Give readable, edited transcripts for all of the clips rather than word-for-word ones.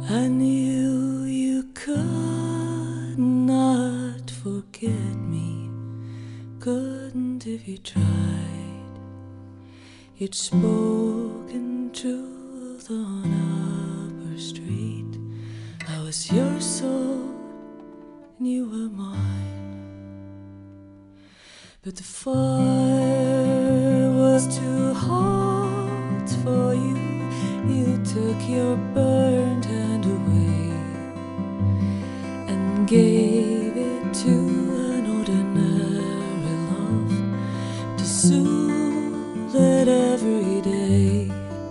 I knew you could not forget me, couldn't if you tried. You'd spoken truth on Upper Street. I was your soul and you were mine. But the fire was too hot for you. You took your burnt hand away and gave it to an ordinary love to soothe it every day.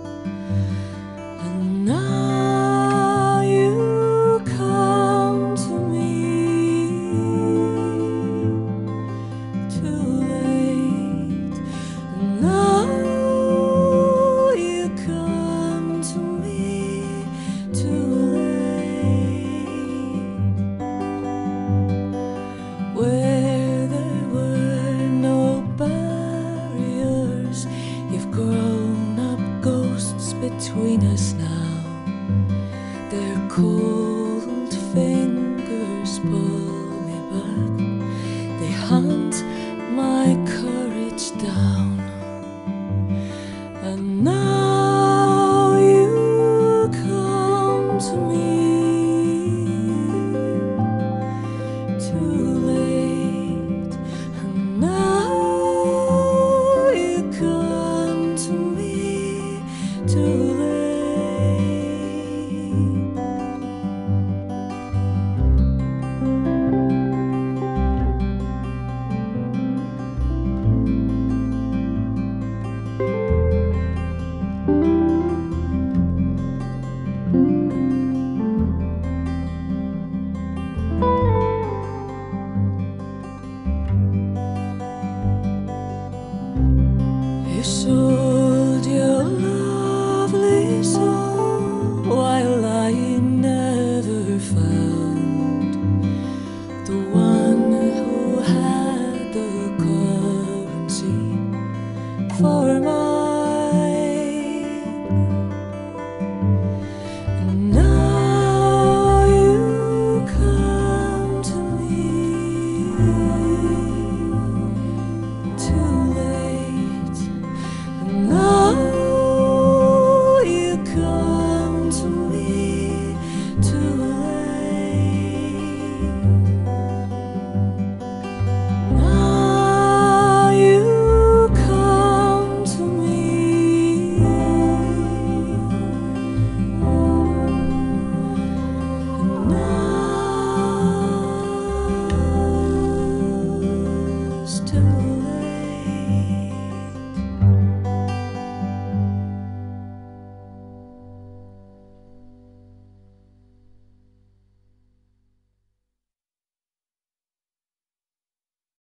And now you come to me too late. And now you come to me too late. Where there were no barriers, you've grown up ghosts between us now. Their cold fingers pull me back. They hunt my courage down. And now you come to me too late. And now you come to me too late. You sold your lovely soul while I never found the one who had the currency for my